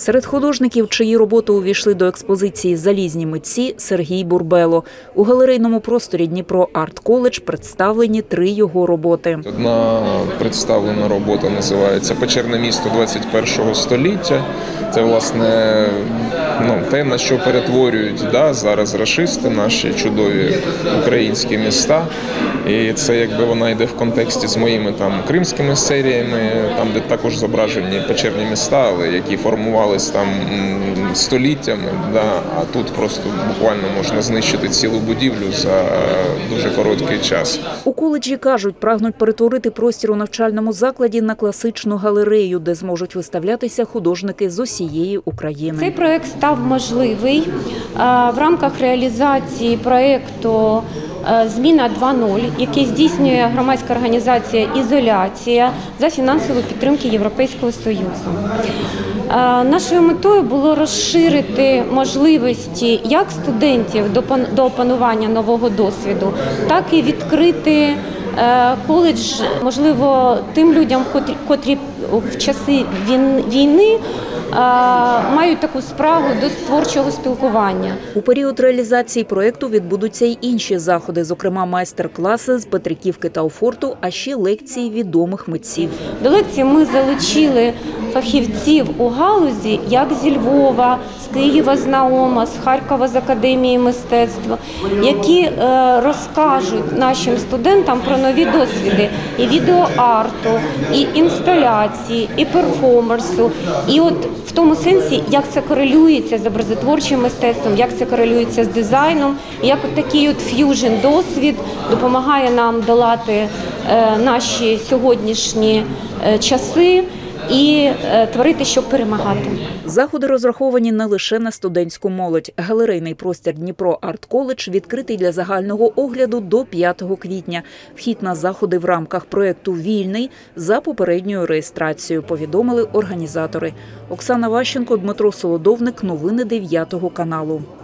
Серед художників, чиї роботи увійшли до експозиції «Залізні митці» – Сергій Бурбело. У галерейному просторі Дніпро Арт-Коледж представлені 3 його роботи. Одна представлена робота називається «Печерне місто 21 століття». Це, власне, те, на що перетворюють зараз рашисти наші чудові українські міста. І це вона йде в контексті з моїми кримськими серіями, там де також зображені печерні міста, але які формувались століттями. А тут просто буквально можна знищити цілу будівлю за дуже короткий час. У коледжі кажуть, прагнуть перетворити простір у навчальному закладі на класичну галерею, де зможуть виставлятися художники з усієї України. Цей проєкт став можливий в рамках реалізації проєкту «Зміна 2.0», який здійснює громадська організація «Ізоляція» за фінансової підтримки Європейського Союзу. Нашою метою було розширити можливості як студентів до опанування нового досвіду, так і відкрити коледж, можливо, тим людям, котрі в часи війни мають таку справу до творчого спілкування. У період реалізації проєкту відбудуться й інші заходи, зокрема майстер-класи з Петриківки та Офорту, а ще лекції відомих митців. До лекції ми залучили фахівців у галузі, як зі Львова, з Києва, з НАОМа, з Харкова, з Академії мистецтва, які розкажуть нашим студентам про нові досвіди і відеоарту, і інсталяції, і перформансу. І от в тому сенсі, як це корелюється з образотворчим мистецтвом, як це корелюється з дизайном, і як такий ф'южн досвід допомагає нам долати наші сьогоднішні часи і творити, щоб перемагати. Заходи розраховані не лише на студентську молодь. Галерейний простір Дніпро Арт-Коледж відкритий для загального огляду до 5 квітня. Вхід на заходи в рамках проєкту «Вільний» за попередньою реєстрацією, повідомили організатори. Оксана Ващенко, Дмитро Солодовник. Новини 9 каналу.